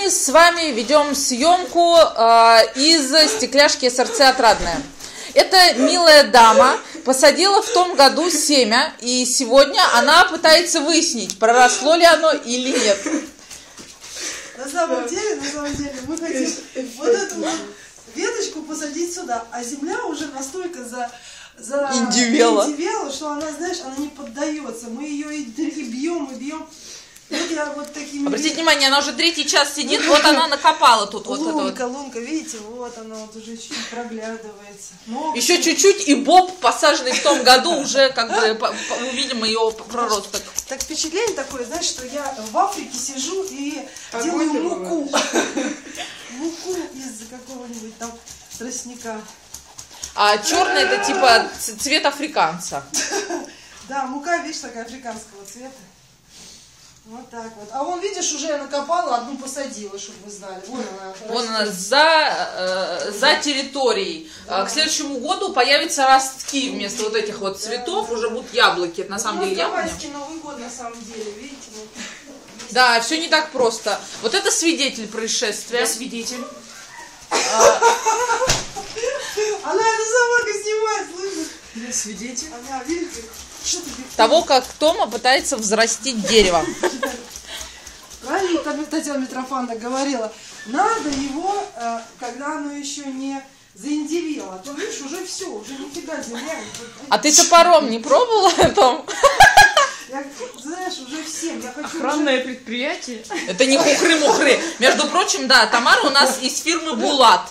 мы с вами ведем съемку из стекляшки СРЦ «Отрадная». Эта милая дама посадила в том году семя, и сегодня она пытается выяснить, проросло ли оно или нет. На самом деле, мы хотим вот эту веточку посадить сюда, а земля уже настолько индивела, что она, знаешь, она не поддается. Мы ее и бьем, и бьем. Вот я вот такими... Обратите внимание, она уже третий час сидит, вот она накопала тут вот это вот. Лунка, видите, вот она вот уже чуть проглядывается. Еще чуть-чуть, и боб, посаженный в том году, уже как бы увидим ее проросток. Так впечатление такое, знаешь, что я в Африке сижу и делаю муку. Муку из какого-нибудь там тростника. А черный это типа цвет африканца. Да, мука, видишь, такая африканского цвета. Вот так вот. А вон, видишь, уже я накопала, одну посадила, чтобы вы знали. Вон она за территорией. К следующему году появятся ростки вместо вот этих вот цветов, уже будут яблоки. Это на самом деле яблони. Новый год на самом деле, видите? Да, все не так просто. Вот это свидетель происшествия. Я свидетель. Она эту собаку снимает, слышишь? Я свидетель. Она, видите? Того, как Тома пытается взрастить дерево. Правильно Татьяна Митрофановна говорила, надо его, когда оно еще не заиндивело, а то, видишь, уже все, уже нифига земля. А ты топором не пробовала, Том? Я, знаешь, уже всем. Я хочу охранное предприятие. Это не хухры-мухры. Между прочим, да, Тамара у нас из фирмы «Булат».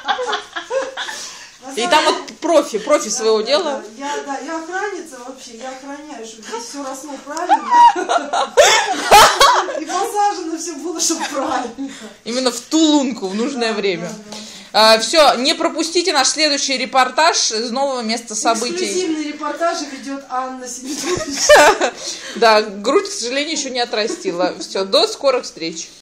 И там вот профи своего дела. Я охранница вообще, я охраняю, чтобы здесь все росло правильно. И посажено все было, чтобы правильно. Именно в ту лунку в нужное время. Все, не пропустите наш следующий репортаж из нового места событий. Эксклюзивные репортажи ведет Анна Семенович. Да, грудь, к сожалению, еще не отрастила. Все, до скорых встреч.